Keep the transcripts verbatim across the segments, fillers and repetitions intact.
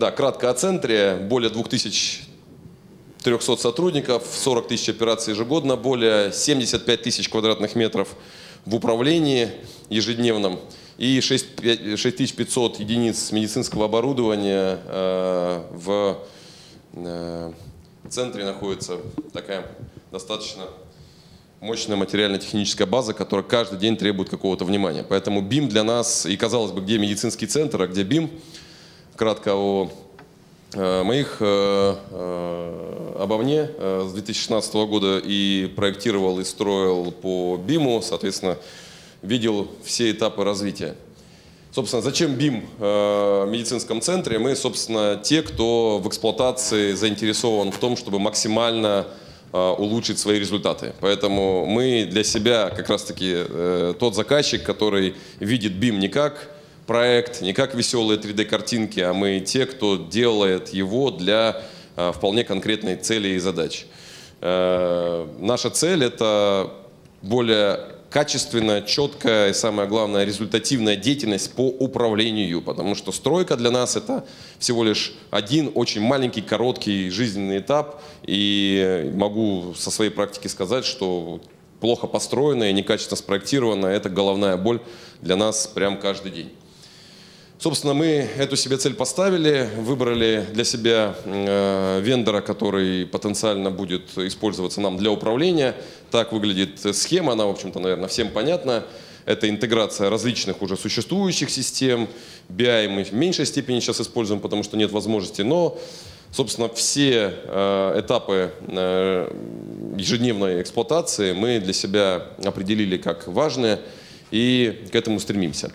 Да, кратко о центре. Более двух тысяч трёхсот сотрудников, сорок тысяч операций ежегодно, более семидесяти пяти тысяч квадратных метров в управлении ежедневном и шесть тысяч пятьсот единиц медицинского оборудования. Э, в э, центре находится такая достаточно мощная материально-техническая база, которая каждый день требует какого-то внимания. Поэтому БИМ для нас, и казалось бы, где медицинский центр, а где БИМ. Кратко о э, моих, э, э, обо мне. Э, с две тысячи шестнадцатого года и проектировал, и строил по БИМу, соответственно, видел все этапы развития. Собственно, зачем БИМ э, в медицинском центре? Мы, собственно, те, кто в эксплуатации заинтересован в том, чтобы максимально улучшить свои результаты. Поэтому мы для себя как раз-таки э, тот заказчик, который видит БИМ не как проект, не как веселые три дэ картинки, а мы те, кто делает его для э, вполне конкретной цели и задач. Э, наша цель – это более качественная, четкая и, самое главное, результативная деятельность по управлению, потому что стройка для нас – это всего лишь один очень маленький, короткий жизненный этап, и могу со своей практики сказать, что плохо построенная, некачественно спроектированная – это головная боль для нас прям каждый день. Собственно, мы эту себе цель поставили, выбрали для себя э, вендора, который потенциально будет использоваться нам для управления. Так выглядит схема, она, в общем-то, наверное, всем понятна. Это интеграция различных уже существующих систем. би ай мы в меньшей степени сейчас используем, потому что нет возможности, но, собственно, все э, этапы э, ежедневной эксплуатации мы для себя определили как важные и к этому стремимся.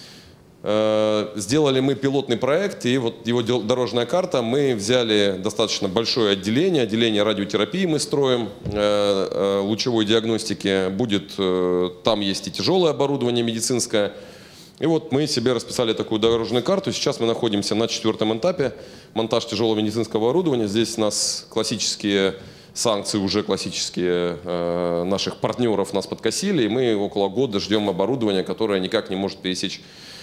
Сделали мы пилотный проект, и вот его дорожная карта. Мы взяли достаточно большое отделение, отделение радиотерапии мы строим, лучевой диагностики. Будет, там есть и тяжелое оборудование медицинское. И вот мы себе расписали такую дорожную карту. Сейчас мы находимся на четвертом этапе. Монтаж тяжелого медицинского оборудования. Здесь у нас классические санкции, уже классические наших партнеров нас подкосили. И мы около года ждем оборудования, которое никак не может пересечь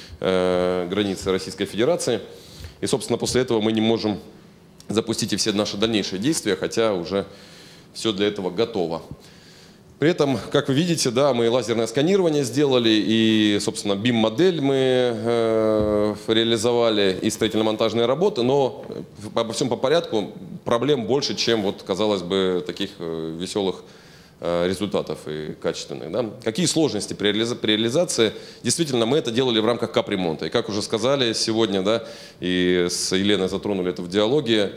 границы Российской Федерации. И, собственно, после этого мы не можем запустить и все наши дальнейшие действия, хотя уже все для этого готово. При этом, как вы видите, да, мы лазерное сканирование сделали, и, собственно, БИМ-модель мы э, реализовали, и строительно-монтажные работы, но обо всем по порядку, проблем больше, чем, вот, казалось бы, таких э, веселых результатов и качественных. Да? Какие сложности при, реализа при реализации? Действительно, мы это делали в рамках капремонта. И как уже сказали сегодня, да, и с Еленой затронули это в диалоге,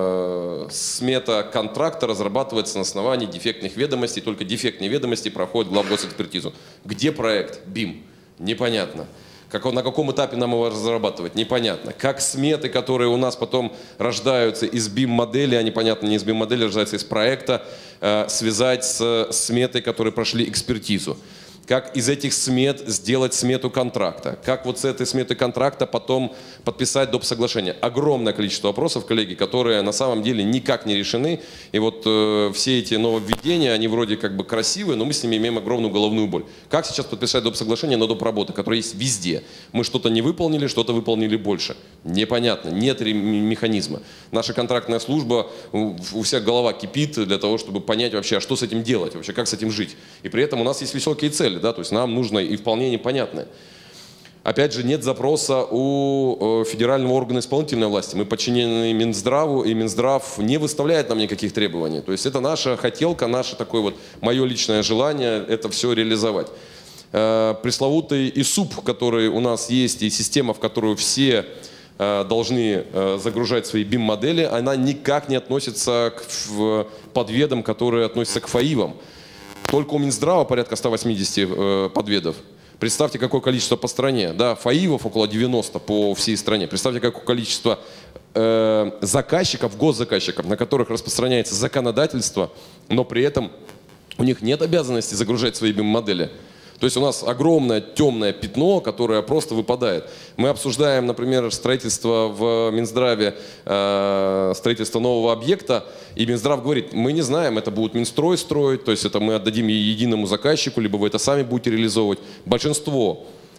э, смета контракта разрабатывается на основании дефектных ведомостей. Только дефектные ведомости проходят главгосэкспертизу. Где проект? БИМ. Непонятно. Как, на каком этапе нам его разрабатывать? Непонятно. Как сметы, которые у нас потом рождаются из БИМ-модели, а непонятно, не из БИМ-модели, рождаются из проекта, э, связать с сметой, которые прошли экспертизу. Как из этих смет сделать смету контракта. Как вот с этой сметы контракта потом подписать доп. Соглашение. Огромное количество вопросов, коллеги, которые на самом деле никак не решены. И вот э, все эти нововведения, они вроде как бы красивые, но мы с ними имеем огромную головную боль. Как сейчас подписать доп. Соглашение на доп. Работы, которые есть везде? Мы что-то не выполнили, что-то выполнили больше. Непонятно, нет механизма. Наша контрактная служба, у всех голова кипит для того, чтобы понять вообще, а что с этим делать, вообще как с этим жить. И при этом у нас есть высокие цели. Да, то есть нам нужно и вполне непонятное. Опять же, нет запроса у федерального органа исполнительной власти. Мы подчинены Минздраву, и Минздрав не выставляет нам никаких требований. То есть это наша хотелка, наше такое вот мое личное желание это все реализовать. Пресловутый ИСУП, который у нас есть, и система, в которую все должны загружать свои БИМ-модели, она никак не относится к подведам, которые относятся к ФАИВам. Только у Минздрава порядка ста восьмидесяти э, подведов. Представьте, какое количество по стране. Да, ФАИВов около девяноста по всей стране. Представьте, какое количество э, заказчиков, госзаказчиков, на которых распространяется законодательство, но при этом у них нет обязанности загружать свои БИМ-модели. То есть у нас огромное темное пятно, которое просто выпадает. Мы обсуждаем, например, строительство в Минздраве, э, строительство нового объекта, и Минздрав говорит, мы не знаем, это будет Минстрой строить, то есть это мы отдадим единому заказчику, либо вы это сами будете реализовывать. Большинство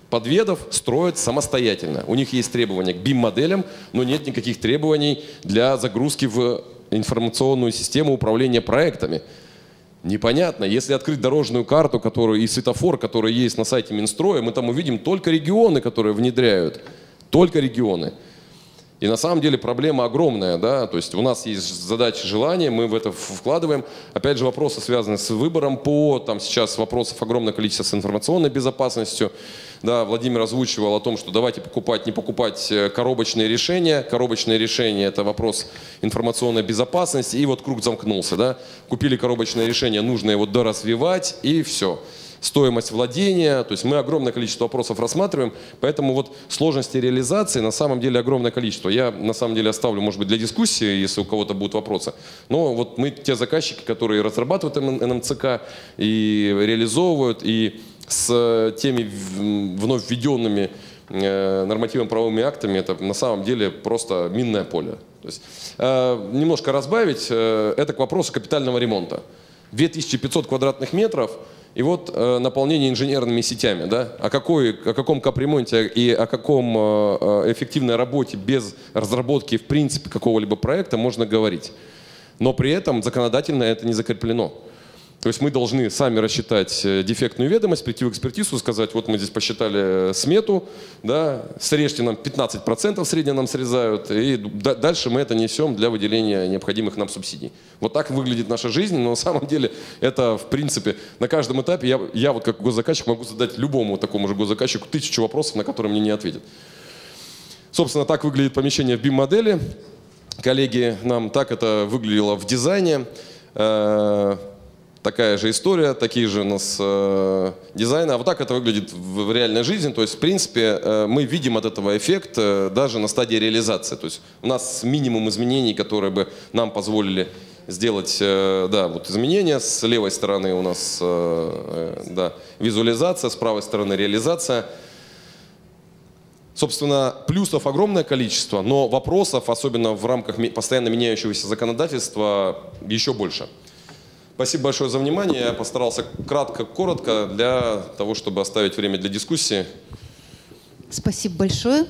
подведов строят самостоятельно. У них есть требования к бим-моделям, но нет никаких требований для загрузки в информационную систему управления проектами. Непонятно. Если открыть дорожную карту, которую, и светофор, который есть на сайте Минстроя, мы там увидим только регионы, которые внедряют. Только регионы. И на самом деле проблема огромная, да, то есть у нас есть задачи, желания, мы в это вкладываем. Опять же, вопросы, связанные с выбором ПО, там сейчас вопросов огромное количество с информационной безопасностью. Да, Владимир озвучивал о том, что давайте покупать, не покупать коробочные решения. Коробочные решения – это вопрос информационной безопасности, и вот круг замкнулся, да. Купили коробочное решение, нужно его доразвивать, и все. Стоимость владения, то есть мы огромное количество вопросов рассматриваем, поэтому вот сложности реализации на самом деле огромное количество. Я на самом деле оставлю, может быть, для дискуссии, если у кого-то будут вопросы. Но вот мы те заказчики, которые разрабатывают эн эм цэ ка и реализовывают, и с теми вновь введенными нормативно-правовыми актами, это на самом деле просто минное поле. То есть, э, немножко разбавить, э, это к вопросу капитального ремонта. две тысячи пятьсот квадратных метров. И вот э, наполнение инженерными сетями, да? О, какой, о каком капремонте и о каком э, эффективной работе без разработки в принципе какого-либо проекта можно говорить. Но при этом законодательно это не закреплено. То есть мы должны сами рассчитать дефектную ведомость, прийти в экспертизу, сказать, вот мы здесь посчитали смету, да, срежьте нам пятнадцать процентов средне нам срезают, и дальше мы это несем для выделения необходимых нам субсидий. Вот так выглядит наша жизнь, но на самом деле это в принципе на каждом этапе я, я вот как госзаказчик могу задать любому такому же госзаказчику тысячу вопросов, на которые мне не ответят. Собственно, так выглядит помещение в бим-модели. Коллеги, нам так это выглядело в дизайне. Такая же история, такие же у нас э, дизайны. А вот так это выглядит в, в реальной жизни. То есть, в принципе, э, мы видим от этого эффект э, даже на стадии реализации. То есть у нас минимум изменений, которые бы нам позволили сделать э, да, вот изменения. С левой стороны у нас э, э, да, визуализация, с правой стороны реализация. Собственно, плюсов огромное количество, но вопросов, особенно в рамках постоянно меняющегося законодательства, еще больше. Спасибо большое за внимание. Я постарался кратко, коротко, для того, чтобы оставить время для дискуссии. Спасибо большое.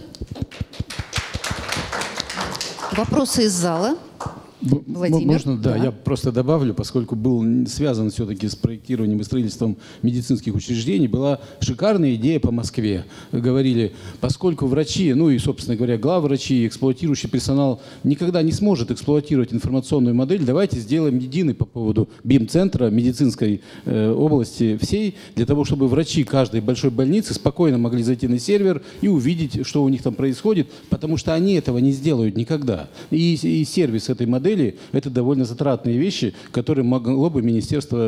Вопросы из зала? Владимир? Можно, да, да, я просто добавлю, поскольку был связан все-таки с проектированием и строительством медицинских учреждений, была шикарная идея по Москве. Говорили, поскольку врачи, ну и, собственно говоря, главврачи, эксплуатирующий персонал никогда не сможет эксплуатировать информационную модель, давайте сделаем единый по поводу бим-центра медицинской э, области всей, для того, чтобы врачи каждой большой больницы спокойно могли зайти на сервер и увидеть, что у них там происходит, потому что они этого не сделают никогда. И, и сервис этой модели — это довольно затратные вещи, которые могло бы Министерство,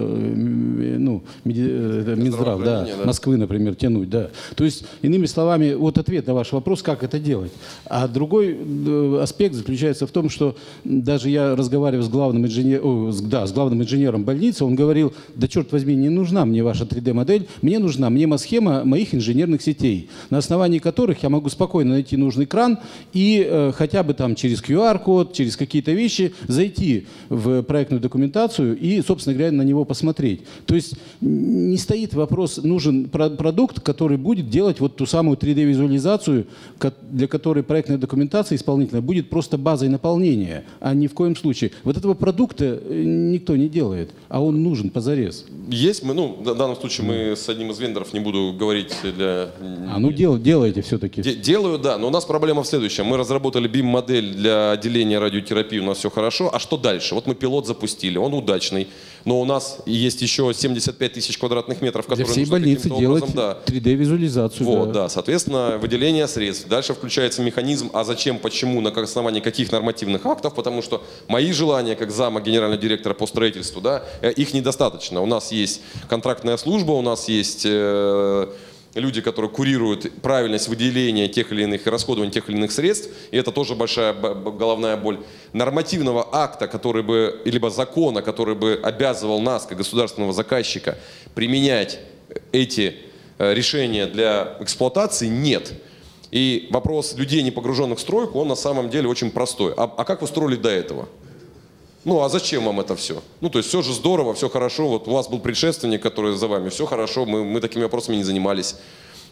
ну, Минздрав, да, да. Москвы, например, тянуть. Да. То есть, иными словами, вот ответ на ваш вопрос, как это делать. А другой аспект заключается в том, что даже я разговаривал с главным, инженер, о, да, с главным инженером больницы, он говорил, да черт возьми, не нужна мне ваша три дэ модель, мне нужна мнемосхема моих инженерных сетей, на основании которых я могу спокойно найти нужный кран и э, хотя бы там через ку ар код, через какие-то вещи зайти в проектную документацию и, собственно говоря, на него посмотреть. То есть не стоит вопрос, нужен продукт, который будет делать вот ту самую три дэ визуализацию, для которой проектная документация исполнительная будет просто базой наполнения, а ни в коем случае. Вот этого продукта никто не делает, а он нужен позарез. Есть, мы, ну, в данном случае мы с одним из вендоров, не буду говорить для... А, ну дел, делаете все-таки. Де, делаю, да, но у нас проблема в следующем. Мы разработали бим-модель для отделения радиотерапии, у нас все хорошо. А что дальше? Вот мы пилот запустили, он удачный, но у нас есть еще семьдесят пять тысяч квадратных метров, которые для всей больницы делать образом, да, три дэ визуализацию. Вот, да. да, соответственно, выделение средств. Дальше включается механизм, а зачем, почему, на основании каких нормативных актов, потому что мои желания, как зама генерального директора по строительству, да, их недостаточно. У нас есть контрактная служба, у нас есть... Э люди, которые курируют правильность выделения тех или иных и расходования тех или иных средств, и это тоже большая головная боль. Нормативного акта, который бы, либо закона, который бы обязывал нас, как государственного заказчика, применять эти решения для эксплуатации, нет. И вопрос людей, не погруженных в стройку, он на самом деле очень простой. А, а как вы строили до этого? Ну, а зачем вам это все? Ну, то есть все же здорово, все хорошо. Вот у вас был предшественник, который за вами, все хорошо, мы, мы такими вопросами не занимались.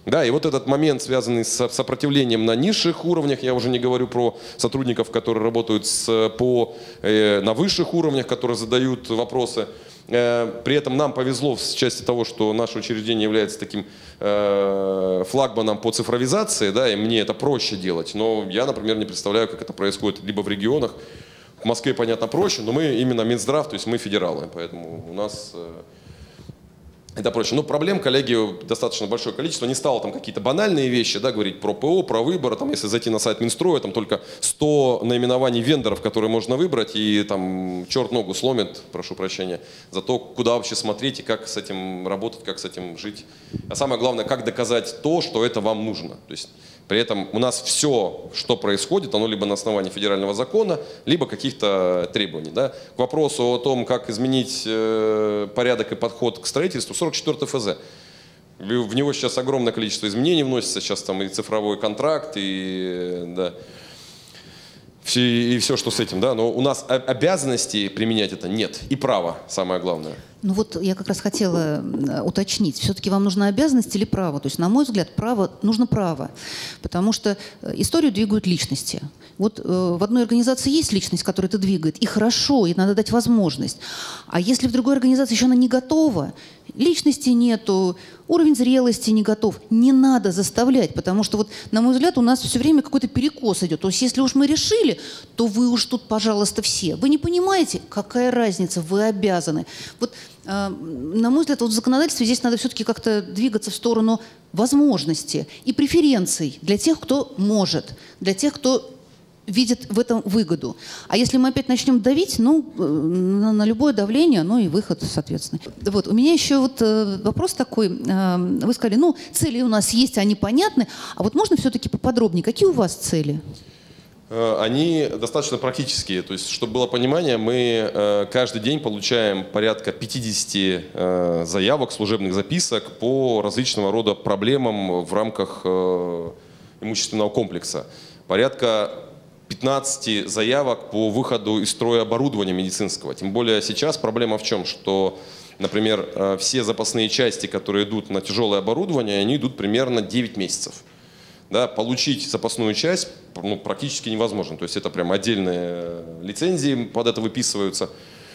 Да, и вот этот момент, связанный с сопротивлением на низших уровнях, я уже не говорю про сотрудников, которые работают с, по, э, на высших уровнях, которые задают вопросы. Э, при этом нам повезло в части того, что наше учреждение является таким э, флагманом по цифровизации, да, и мне это проще делать. Но я, например, не представляю, как это происходит либо в регионах. В Москве, понятно, проще, но мы именно Минздрав, то есть мы федералы, поэтому у нас... Э, Это проще. Но проблем, коллеги, достаточно большое количество. Не стало там какие-то банальные вещи, да, говорить про ПО, про выборы. Там, если зайти на сайт Минстроя, там только сто наименований вендоров, которые можно выбрать, и там черт ногу сломит, прошу прощения, за то, куда вообще смотреть и как с этим работать, как с этим жить. А самое главное, как доказать то, что это вам нужно. То есть при этом у нас все, что происходит, оно либо на основании федерального закона, либо каких-то требований. Да. К вопросу о том, как изменить э, порядок и подход к строительству, сорок четвёртый эф зэ. В него сейчас огромное количество изменений вносится, сейчас там и цифровой контракт, и, да, все, и все, что с этим. Да. Но у нас обязанностей применять это нет, и права, самое главное. Ну вот я как раз хотела уточнить, все-таки вам нужна обязанность или право? То есть, на мой взгляд, право, нужно право, потому что историю двигают личности. Вот э, в одной организации есть личность, которая это двигает, и хорошо, и надо дать возможность. А если в другой организации еще она не готова, личности нету, уровень зрелости не готов, не надо заставлять, потому что, вот, на мой взгляд, у нас все время какой-то перекос идет. То есть если уж мы решили, то вы уж тут, пожалуйста, все. Вы не понимаете, какая разница, вы обязаны. Вот, э, на мой взгляд, вот в законодательстве здесь надо все-таки как-то двигаться в сторону возможности и преференций для тех, кто может, для тех, кто видит в этом выгоду. А если мы опять начнем давить, ну, на, на любое давление, ну и выход, соответственно. Вот, у меня еще вот э, вопрос такой. Э, вы сказали, ну, цели у нас есть, они понятны. А вот можно все-таки поподробнее? Какие у вас цели? Они достаточно практические. То есть, чтобы было понимание, мы э, каждый день получаем порядка пятидесяти э, заявок, служебных записок по различного рода проблемам в рамках э, имущественного комплекса. Порядка пятнадцати заявок по выходу из строя оборудования медицинского. Тем более сейчас проблема в чем, что, например, все запасные части, которые идут на тяжелое оборудование, они идут примерно девять месяцев. Да, получить запасную часть, ну, практически невозможно. То есть это прям отдельные лицензии под это выписываются.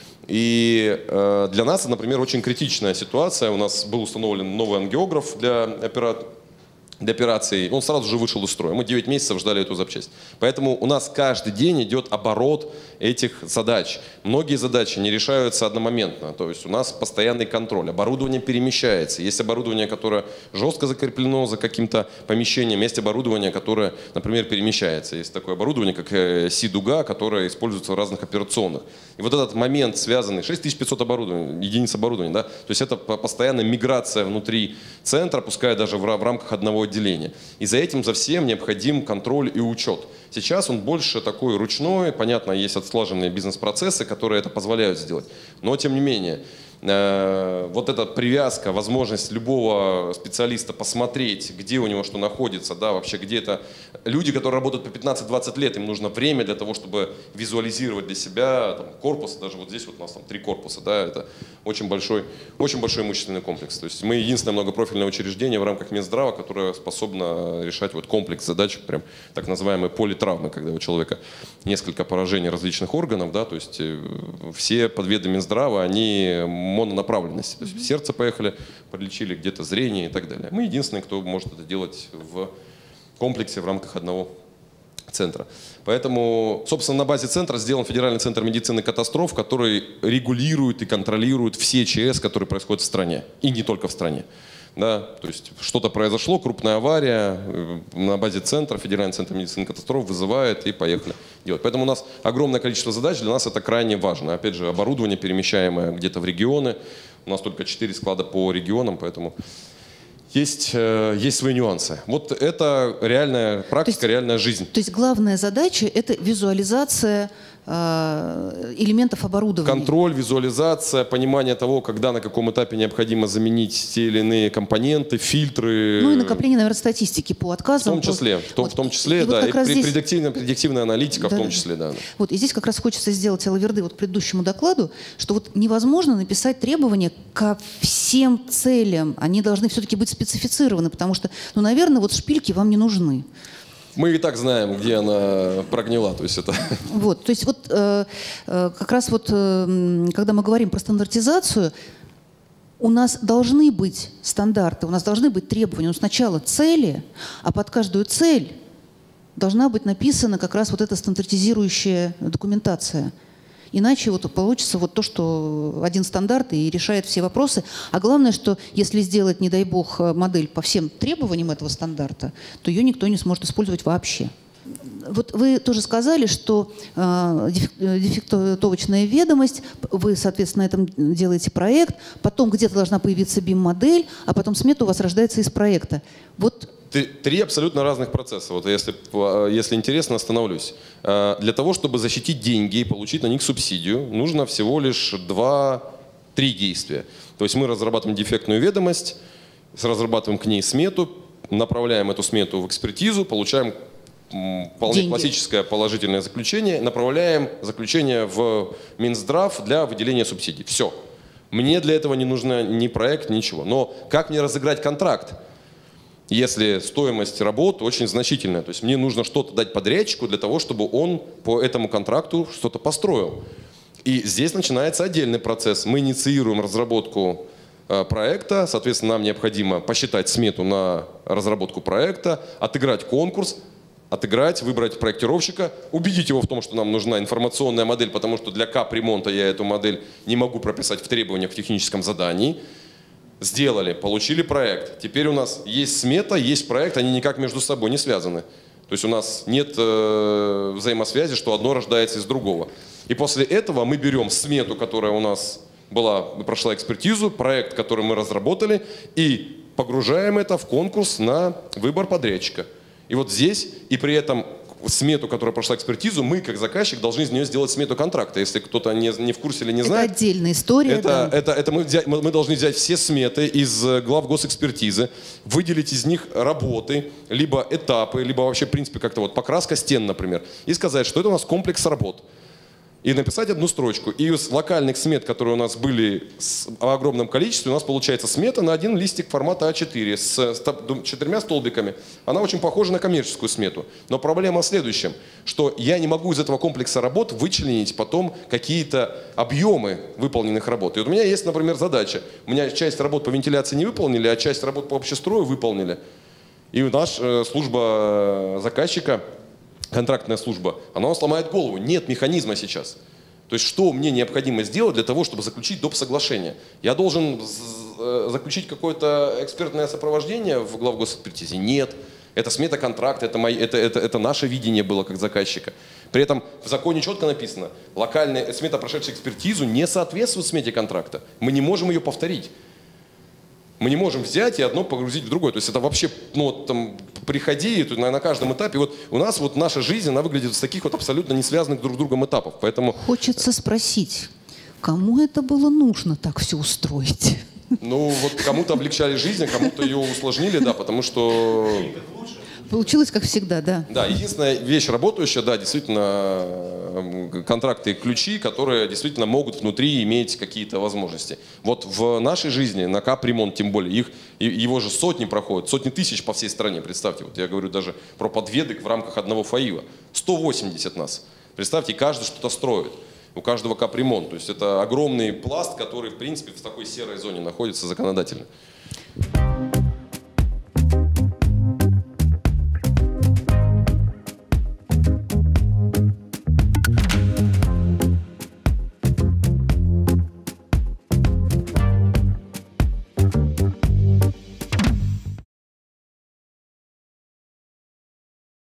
И э, для нас это, например, очень критичная ситуация. У нас был установлен новый ангиограф для оператора. Для операции, он сразу же вышел из строя. Мы девять месяцев ждали эту запчасть. Поэтому у нас каждый день идет оборот этих задач. Многие задачи не решаются одномоментно. То есть у нас постоянный контроль. Оборудование перемещается. Есть оборудование, которое жестко закреплено за каким-то помещением. Есть оборудование, которое, например, перемещается. Есть такое оборудование, как Си-дуга, которое используется в разных операционных. И вот этот момент связанный, шесть тысяч пятьсот оборудования, единиц оборудования, да? То есть это постоянная миграция внутри центра, пускай даже в рамках одного отделения. И за этим, за всем необходим контроль и учет. Сейчас он больше такой ручной, понятно, есть отслеженные бизнес-процессы, которые это позволяют сделать. Но тем не менее, э, вот эта привязка, возможность любого специалиста посмотреть, где у него что находится, да, вообще где это. Люди, которые работают по пятнадцать-двадцать лет, им нужно время для того, чтобы визуализировать для себя там, корпус. Даже вот здесь вот у нас там три корпуса, да, это очень большой, очень большой имущественный комплекс. То есть мы единственное многопрофильное учреждение в рамках Минздрава, которое способно решать вот комплекс задач, прям так называемые политравмы, когда у человека несколько поражений различных органов, да, то есть все подведы Минздрава, они мононаправленности. То есть в сердце поехали, подлечили где-то зрение и так далее. Мы единственные, кто может это делать в комплексе в рамках одного центра. Поэтому, собственно, на базе центра сделан Федеральный центр медицины катастроф, который регулирует и контролирует все ЧС, которые происходят в стране. И не только в стране. Да, то есть что-то произошло, крупная авария, на базе центра, Федеральный центр медицины катастроф вызывает и поехали делать. Поэтому у нас огромное количество задач, для нас это крайне важно. Опять же, оборудование, перемещаемое где-то в регионы. У нас только четыре склада по регионам, поэтому есть, э, есть свои нюансы. Вот это реальная практика, есть, реальная жизнь. То есть главная задача – это визуализация э, элементов оборудования. Контроль, визуализация, понимание того, когда, на каком этапе необходимо заменить те или иные компоненты, фильтры. Ну и накопление, наверное, статистики по отказам. В том числе, по... в том, вот. в том числе, и да, вот и здесь... предиктивная, предиктивная аналитика да, в том числе, да. Вот, и здесь как раз хочется сделать алаверды вот к предыдущему докладу, что вот невозможно написать требования ко всем всем целям, они должны все-таки быть специфицированы, потому что, ну, наверное, вот шпильки вам не нужны. Мы и так знаем, где она прогнила, то есть это... Вот, то есть вот э, э, как раз вот, э, когда мы говорим про стандартизацию, у нас должны быть стандарты, у нас должны быть требования. Но сначала цели, а под каждую цель должна быть написана как раз вот эта стандартизирующая документация. Иначе вот получится вот то, что один стандарт и решает все вопросы. А главное, что если сделать, не дай бог, модель по всем требованиям этого стандарта, то ее никто не сможет использовать вообще. Вот вы тоже сказали, что э, дефектовочная ведомость, вы, соответственно, на этом делаете проект, потом где-то должна появиться бим-модель, а потом смета у вас рождается из проекта. Вот. Три абсолютно разных процесса. Вот если, если интересно, остановлюсь. Для того, чтобы защитить деньги и получить на них субсидию, нужно всего лишь два-три действия. То есть мы разрабатываем дефектную ведомость, разрабатываем к ней смету, направляем эту смету в экспертизу, получаем вполне деньги. Классическое положительное заключение, направляем заключение в Минздрав для выделения субсидий. Все. Мне для этого не нужен ни проект, ничего. Но как мне разыграть контракт, если стоимость работ очень значительная? То есть мне нужно что-то дать подрядчику для того, чтобы он по этому контракту что-то построил. И здесь начинается отдельный процесс. Мы инициируем разработку э, проекта, соответственно, нам необходимо посчитать смету на разработку проекта, отыграть конкурс, отыграть, выбрать проектировщика, убедить его в том, что нам нужна информационная модель, потому что для капремонта я эту модель не могу прописать в требованиях в техническом задании. Сделали, получили проект. Теперь у нас есть смета, есть проект, они никак между собой не связаны. То есть у нас нет э, взаимосвязи, что одно рождается из другого. И после этого мы берем смету, которая у нас была, прошла экспертизу, проект, который мы разработали, и погружаем это в конкурс на выбор подрядчика. И вот здесь, и при этом смету, которая прошла экспертизу, мы, как заказчик, должны из нее сделать смету контракта. Если кто-то не, не в курсе или не знает. Это отдельная история. Это, да. это, это мы, взять, мы, мы должны взять все сметы из глав госэкспертизы, выделить из них работы, либо этапы, либо вообще, в принципе, как-то вот покраска стен, например, и сказать, что это у нас комплекс работ. И написать одну строчку. И из локальных смет, которые у нас были в огромном количестве, у нас получается смета на один листик формата а четыре с, с четырьмя столбиками. Она очень похожа на коммерческую смету. Но проблема в следующем, что я не могу из этого комплекса работ вычленить потом какие-то объемы выполненных работ. И вот у меня есть, например, задача. У меня часть работ по вентиляции не выполнили, а часть работ по общестрою выполнили. И наша э, служба заказчика, контрактная служба, она сломает голову. Нет механизма сейчас. То есть что мне необходимо сделать для того, чтобы заключить доп. Соглашение? Я должен заключить какое-то экспертное сопровождение в главгосэкспертизе? Нет. Это смета контракта, это, мои, это, это, это наше видение было как заказчика. При этом в законе четко написано, локальная смета, прошедшая экспертизу, не соответствует смете контракта. Мы не можем ее повторить. Мы не можем взять и одно погрузить в другое. То есть это вообще, ну, вот, там, приходи на, на каждом этапе. Вот у нас вот наша жизнь, она выглядит с таких вот абсолютно не связанных друг с другом этапов. Поэтому... Хочется спросить, кому это было нужно так все устроить? Ну, вот кому-то облегчали жизнь, а кому-то ее усложнили, да, потому что... Получилось, как всегда, да. Да, единственная вещь работающая, да, действительно, контракты и ключи, которые действительно могут внутри иметь какие-то возможности. Вот в нашей жизни, на капремонт тем более, их, его же сотни проходят, сотни тысяч по всей стране, представьте. Вот я говорю даже про подведок в рамках одного ФАИВа. сто восемьдесят нас. Представьте, каждый что-то строит. У каждого капремонт. То есть это огромный пласт, который, в принципе, в такой серой зоне находится законодательно.